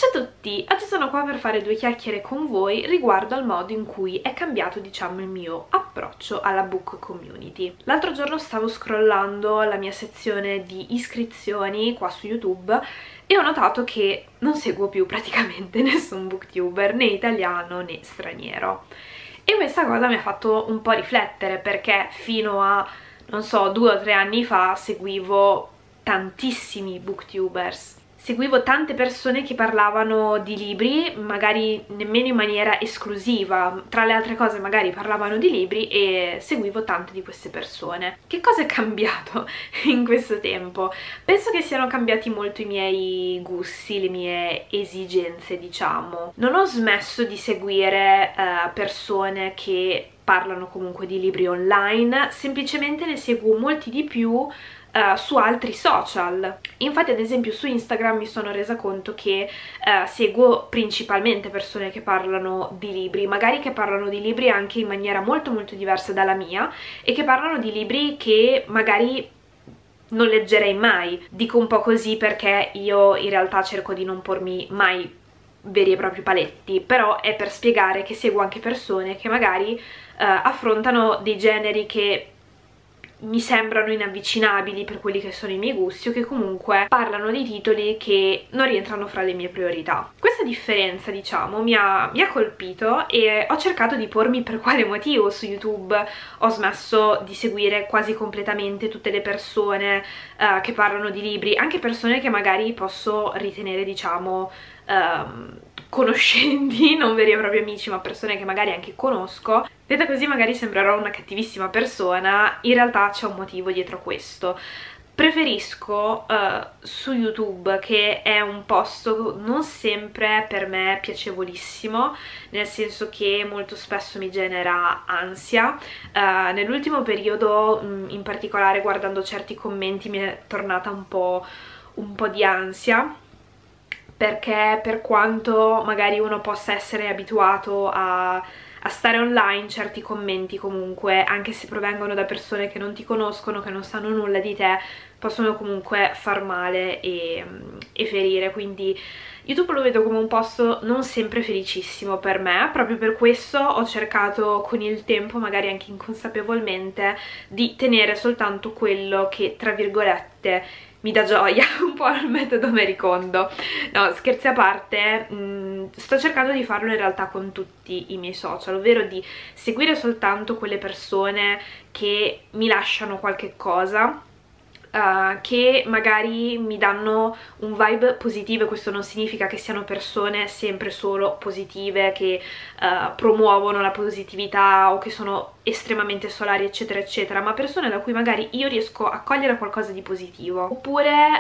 Ciao a tutti, oggi sono qua per fare due chiacchiere con voi riguardo al modo in cui è cambiato, diciamo, il mio approccio alla book community. L'altro giorno stavo scrollando la mia sezione di iscrizioni qua su YouTube e ho notato che non seguo più praticamente nessun booktuber, né italiano né straniero. E questa cosa mi ha fatto un po' riflettere, perché fino a, non so, 2 o 3 anni fa seguivo tantissimi booktubers. Seguivo tante persone che parlavano di libri, magari nemmeno in maniera esclusiva, tra le altre cose magari parlavano di libri e seguivo tante di queste persone. Che cosa è cambiato in questo tempo? Penso che siano cambiati molto i miei gusti, le mie esigenze, diciamo. Non ho smesso di seguire persone che parlano comunque di libri online, semplicemente ne seguo molti di più su altri social. Infatti, ad esempio, su Instagram mi sono resa conto che seguo principalmente persone che parlano di libri, magari che parlano di libri anche in maniera molto diversa dalla mia, e che parlano di libri che magari non leggerei mai. Dico un po' così perché io in realtà cerco di non pormi mai veri e propri paletti, però è per spiegare che seguo anche persone che magari affrontano dei generi che mi sembrano inavvicinabili per quelli che sono i miei gusti, o che comunque parlano di titoli che non rientrano fra le mie priorità. Questa differenza, diciamo, mi ha colpito e ho cercato di pormi per quale motivo su YouTube ho smesso di seguire quasi completamente tutte le persone che parlano di libri, anche persone che magari posso ritenere, diciamo, conoscenti, non veri e propri amici, ma persone che magari anche conosco. Detta così magari sembrerò una cattivissima persona, in realtà c'è un motivo dietro questo. Preferisco su YouTube, che è un posto non sempre per me piacevolissimo, nel senso che molto spesso mi genera ansia. Nell'ultimo periodo, in particolare guardando certi commenti, mi è tornata un po' di ansia, perché per quanto magari uno possa essere abituato a stare online, certi commenti comunque, anche se provengono da persone che non ti conoscono, che non sanno nulla di te, possono comunque far male e ferire. Quindi YouTube lo vedo come un posto non sempre felicissimo per me. Proprio per questo ho cercato con il tempo, magari anche inconsapevolmente, di tenere soltanto quello che, tra virgolette, mi dà gioia, un po' al metodo Marie Kondo. No, scherzi a parte, sto cercando di farlo in realtà con tutti i miei social, ovvero di seguire soltanto quelle persone che mi lasciano qualche cosa, che magari mi danno un vibe positivo. E questo non significa che siano persone sempre solo positive, che promuovono la positività o che sono estremamente solari eccetera eccetera, ma persone da cui magari io riesco a cogliere qualcosa di positivo, oppure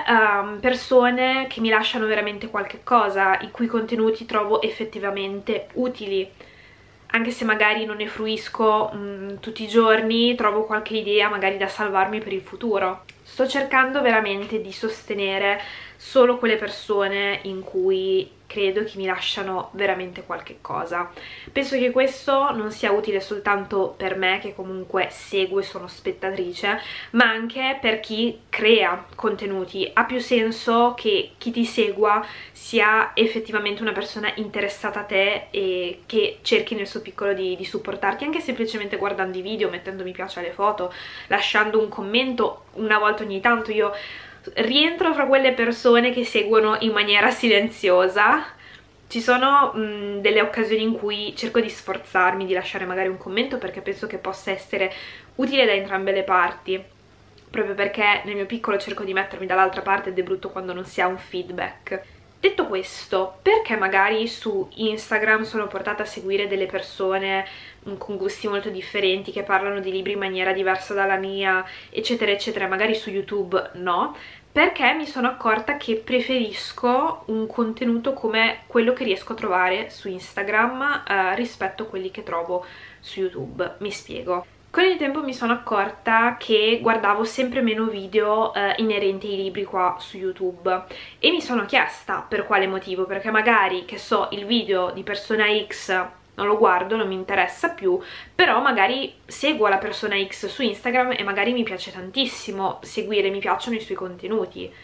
persone che mi lasciano veramente qualche cosa, i cui contenuti trovo effettivamente utili. Anche se magari non ne fruisco tutti i giorni, trovo qualche idea magari da salvarmi per il futuro. Sto cercando veramente di sostenere solo quelle persone in cui credo che mi lasciano veramente qualche cosa. Penso che questo non sia utile soltanto per me, che comunque seguo e sono spettatrice, ma anche per chi crea contenuti. Ha più senso che chi ti segua sia effettivamente una persona interessata a te e che cerchi nel suo piccolo di supportarti, anche semplicemente guardando i video, mettendo mi piace alle foto, lasciando un commento una volta ogni tanto. Io rientro fra quelle persone che seguono in maniera silenziosa. Ci sono delle occasioni in cui cerco di sforzarmi di lasciare magari un commento, perché penso che possa essere utile da entrambe le parti, proprio perché nel mio piccolo cerco di mettermi dall'altra parte ed è brutto quando non si ha un feedback. Detto questo, perché magari su Instagram sono portata a seguire delle persone con gusti molto differenti, che parlano di libri in maniera diversa dalla mia, eccetera eccetera, magari su YouTube no? Perché mi sono accorta che preferisco un contenuto come quello che riesco a trovare su Instagram rispetto a quelli che trovo su YouTube. Mi spiego. Con il tempo mi sono accorta che guardavo sempre meno video inerenti ai libri qua su YouTube, e mi sono chiesta per quale motivo, perché magari, che so, il video di persona X non lo guardo, non mi interessa più, però magari seguo la persona X su Instagram e magari mi piace tantissimo seguire, mi piacciono i suoi contenuti.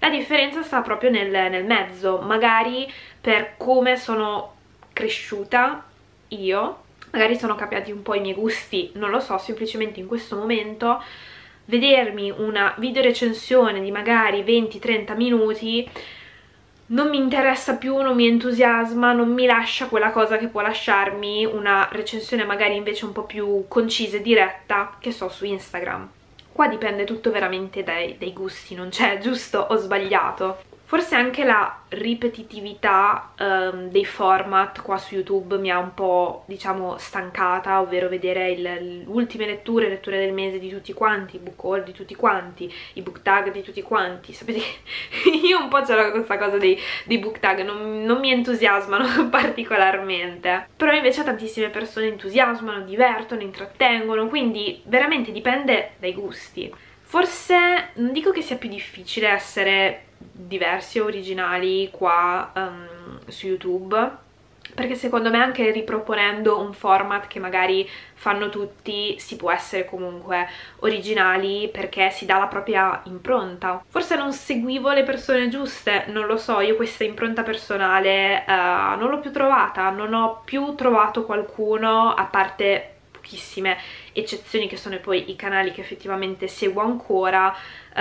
La differenza sta proprio nel mezzo, magari per come sono cresciuta io, magari sono cambiati un po' i miei gusti, non lo so, semplicemente in questo momento vedermi una video recensione di magari 20-30 minuti non mi interessa più, non mi entusiasma, non mi lascia quella cosa che può lasciarmi una recensione magari invece un po' più concisa e diretta che so su Instagram. Qua dipende tutto veramente dai gusti, non c'è giusto o sbagliato. Forse anche la ripetitività dei format qua su YouTube mi ha un po', diciamo, stancata, ovvero vedere le ultime letture del mese di tutti quanti, i book haul di tutti quanti, i book tag di tutti quanti. Sapete che io un po' c'ho questa cosa dei book tag, non mi entusiasmano particolarmente, però invece tantissime persone entusiasmano, divertono, intrattengono, quindi veramente dipende dai gusti. Forse non dico che sia più difficile essere diversi o originali qua su YouTube, perché secondo me anche riproponendo un format che magari fanno tutti si può essere comunque originali, perché si dà la propria impronta. Forse non seguivo le persone giuste, non lo so, io questa impronta personale non l'ho più trovata, non ho più trovato qualcuno, a parte pochissime eccezioni che sono poi i canali che effettivamente seguo ancora,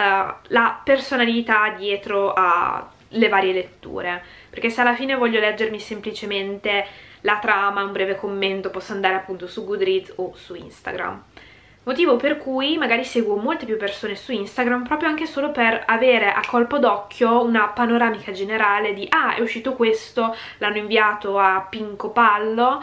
la personalità dietro alle varie letture, perché se alla fine voglio leggermi semplicemente la trama, un breve commento, posso andare appunto su Goodreads o su Instagram. Motivo per cui magari seguo molte più persone su Instagram proprio anche solo per avere a colpo d'occhio una panoramica generale di è uscito questo, l'hanno inviato a Pinco Pallo,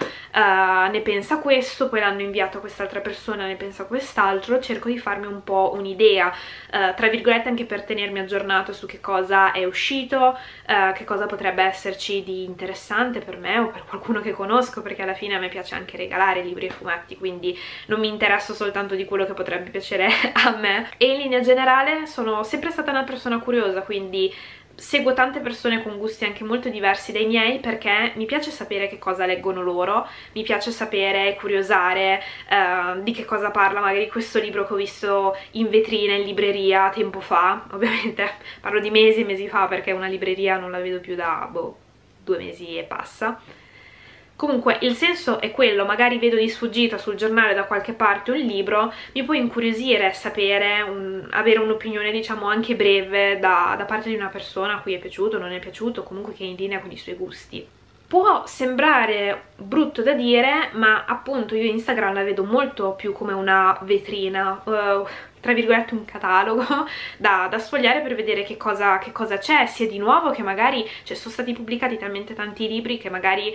ne pensa questo, poi l'hanno inviato a quest'altra persona, ne pensa quest'altro. Cerco di farmi un po' un'idea, tra virgolette, anche per tenermi aggiornato su che cosa è uscito, che cosa potrebbe esserci di interessante per me o per qualcuno che conosco, perché alla fine a me piace anche regalare libri e fumetti, quindi non mi interesso soltanto di quello che potrebbe piacere a me. E in linea generale sono sempre stata una persona curiosa, quindi seguo tante persone con gusti anche molto diversi dai miei, perché mi piace sapere che cosa leggono loro, mi piace sapere, curiosare di che cosa parla magari questo libro che ho visto in vetrina in libreria tempo fa. Ovviamente parlo di mesi e mesi fa, perché una libreria non la vedo più da 2 mesi e passa. Comunque il senso è quello, magari vedo di sfuggita sul giornale da qualche parte un libro, mi può incuriosire sapere, avere un'opinione diciamo anche breve da parte di una persona a cui è piaciuto, non è piaciuto, comunque che è in linea con i suoi gusti. Può sembrare brutto da dire, ma appunto io Instagram la vedo molto più come una vetrina, tra virgolette un catalogo da sfogliare per vedere che cosa c'è, sia di nuovo che magari, cioè, sono stati pubblicati talmente tanti libri che magari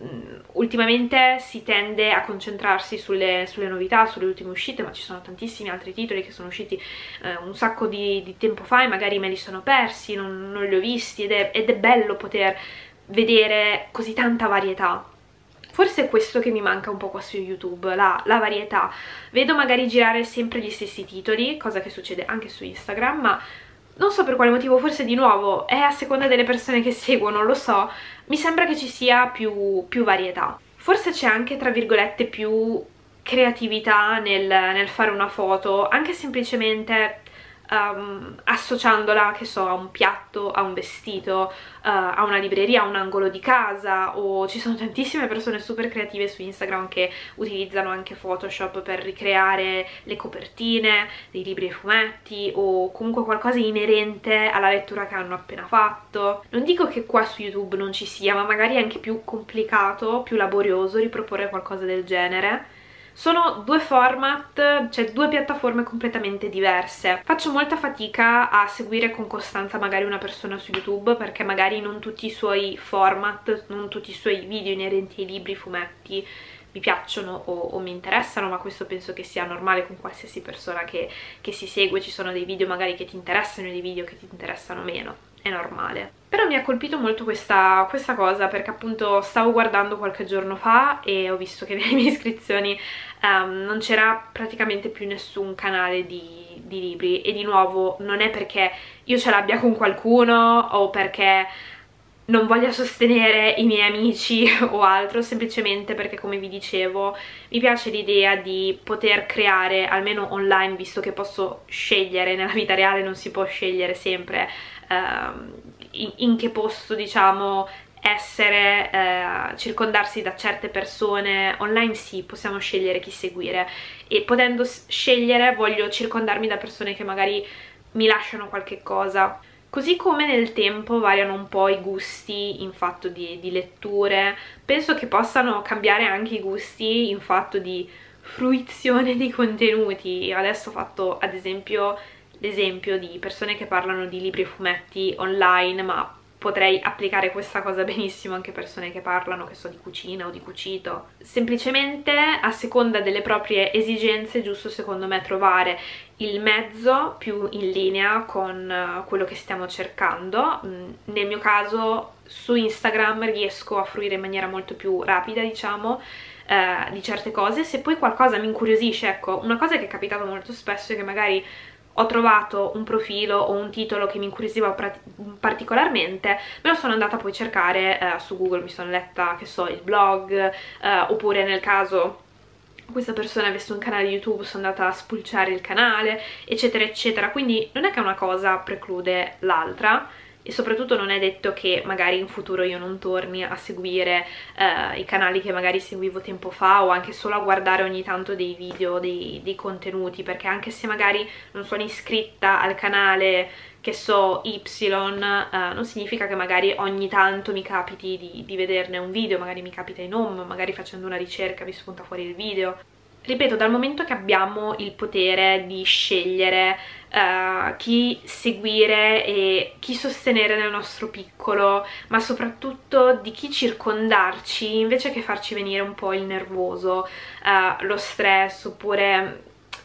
ultimamente si tende a concentrarsi sulle novità, sulle ultime uscite, ma ci sono tantissimi altri titoli che sono usciti un sacco di tempo fa e magari me li sono persi, non li ho visti, ed è bello poter vedere così tanta varietà. Forse è questo che mi manca un po' qua su YouTube, la varietà. Vedo magari girare sempre gli stessi titoli, cosa che succede anche su Instagram, ma non so per quale motivo, forse di nuovo è a seconda delle persone che seguo, non lo so, mi sembra che ci sia più varietà. Forse c'è anche, tra virgolette, più creatività nel fare una foto, anche semplicemente associandola, che so, a un piatto, a un vestito, a una libreria, a un angolo di casa. O ci sono tantissime persone super creative su Instagram che utilizzano anche Photoshop per ricreare le copertine dei libri e fumetti, o comunque qualcosa inerente alla lettura che hanno appena fatto. Non dico che qua su YouTube non ci sia, ma magari è anche più complicato, più laborioso riproporre qualcosa del genere. Sono due format, cioè due piattaforme completamente diverse. Faccio molta fatica a seguire con costanza magari una persona su YouTube, perché magari non tutti i suoi format, non tutti i suoi video inerenti ai libri, fumetti mi piacciono o mi interessano, ma questo penso che sia normale con qualsiasi persona che si segue. Ci sono dei video magari che ti interessano e dei video che ti interessano meno, è normale. Però mi ha colpito molto questa cosa, perché appunto stavo guardando qualche giorno fa e ho visto che nelle mie iscrizioni non c'era praticamente più nessun canale di libri, e di nuovo non è perché io ce l'abbia con qualcuno o perché non voglia sostenere i miei amici o altro, semplicemente perché, come vi dicevo, mi piace l'idea di poter creare, almeno online, visto che posso scegliere, nella vita reale non si può scegliere sempre in che posto, diciamo, essere, circondarsi da certe persone. Online sì, possiamo scegliere chi seguire, e potendo scegliere voglio circondarmi da persone che magari mi lasciano qualche cosa. Così come nel tempo variano un po' i gusti in fatto di letture, penso che possano cambiare anche i gusti in fatto di fruizione di contenuti. Io adesso ho fatto ad esempio l'esempio di persone che parlano di libri e fumetti online, ma potrei applicare questa cosa benissimo anche a persone che parlano, che so, di cucina o di cucito. Semplicemente a seconda delle proprie esigenze è giusto secondo me trovare il mezzo più in linea con quello che stiamo cercando. Nel mio caso su Instagram riesco a fruire in maniera molto più rapida, diciamo, di certe cose. Se poi qualcosa mi incuriosisce, ecco, una cosa che è capitato molto spesso è che magari ho trovato un profilo o un titolo che mi incuriosiva particolarmente, me lo sono andata poi a cercare su Google, mi sono letta, che so, il blog, oppure nel caso questa persona avesse un canale YouTube sono andata a spulciare il canale, eccetera eccetera. Quindi non è che una cosa preclude l'altra, e soprattutto non è detto che magari in futuro io non torni a seguire i canali che magari seguivo tempo fa, o anche solo a guardare ogni tanto dei video, dei contenuti, perché anche se magari non sono iscritta al canale, che so, Y, non significa che magari ogni tanto mi capiti di vederne un video, magari mi capita in home, magari facendo una ricerca mi spunta fuori il video. Ripeto, dal momento che abbiamo il potere di scegliere chi seguire e chi sostenere nel nostro piccolo, ma soprattutto di chi circondarci, invece che farci venire un po' il nervoso, lo stress, oppure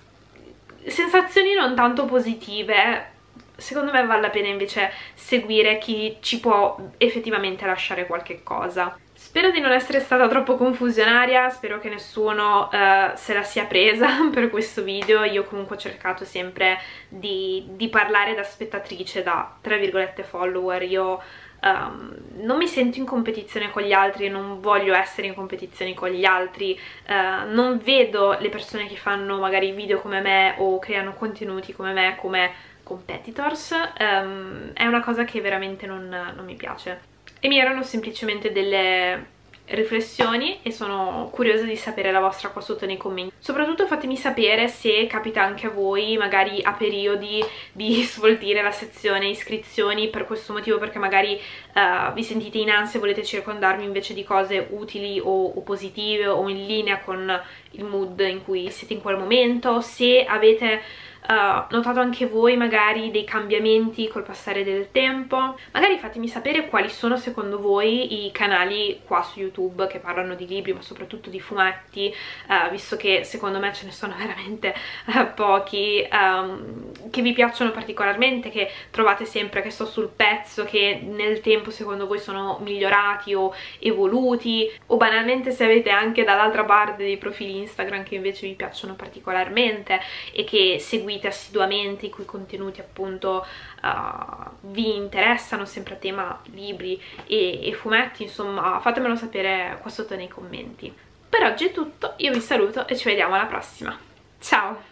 sensazioni non tanto positive, secondo me vale la pena invece seguire chi ci può effettivamente lasciare qualche cosa. Spero di non essere stata troppo confusionaria, spero che nessuno se la sia presa per questo video. Io comunque ho cercato sempre di parlare da spettatrice, da tra virgolette follower. Io non mi sento in competizione con gli altri, non voglio essere in competizione con gli altri, non vedo le persone che fanno magari video come me o creano contenuti come me come competitors. È una cosa che veramente non mi piace. E mi erano semplicemente delle riflessioni e sono curiosa di sapere la vostra qua sotto nei commenti. Soprattutto fatemi sapere se capita anche a voi, magari a periodi, di sfoltire la sezione iscrizioni per questo motivo, perché magari vi sentite in ansia e volete circondarmi invece di cose utili o positive o in linea con il mood in cui siete in quel momento. Se avete notato anche voi magari dei cambiamenti col passare del tempo, magari fatemi sapere quali sono secondo voi i canali qua su YouTube che parlano di libri ma soprattutto di fumetti, visto che secondo me ce ne sono veramente pochi che vi piacciono particolarmente, che trovate sempre, che sto sul pezzo, che nel tempo secondo voi sono migliorati o evoluti, o banalmente se avete anche dall'altra parte dei profili Instagram che invece vi piacciono particolarmente e che seguite assiduamente, i cui contenuti appunto vi interessano, sempre a tema libri e fumetti. Insomma, fatemelo sapere qua sotto nei commenti. Per oggi è tutto, io vi saluto e ci vediamo alla prossima. Ciao!